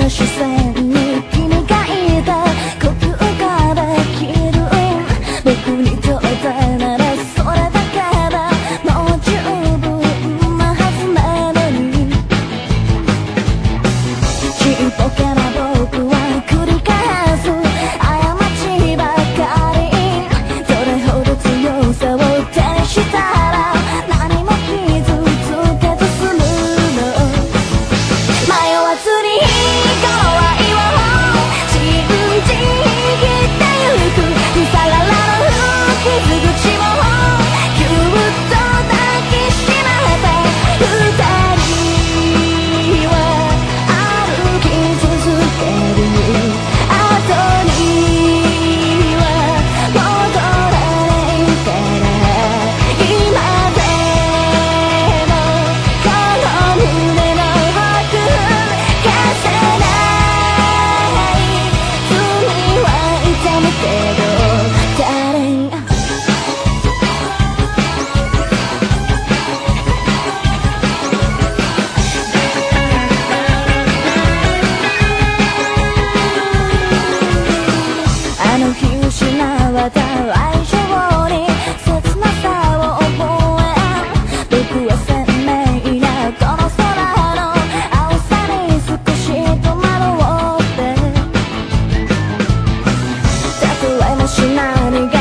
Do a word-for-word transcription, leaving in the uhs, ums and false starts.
視線に君がいた呼吸ができる僕にとってならそれだけでもう十分なはずなのにちっぽけな僕は繰り返す過ちばかりどれほど強さを手にしたら何も傷つけず済むの迷わずに怖いを信じきってゆくさららの傷口もぎゅっと抱きしめて二人は歩き続ける後には戻らないから今でもこの胸の奥消せない罪は痛むけど誰あの日失われた愛情に切なさを覚え僕は鮮明なこの空の青さに少し戸惑ってたとえもし何が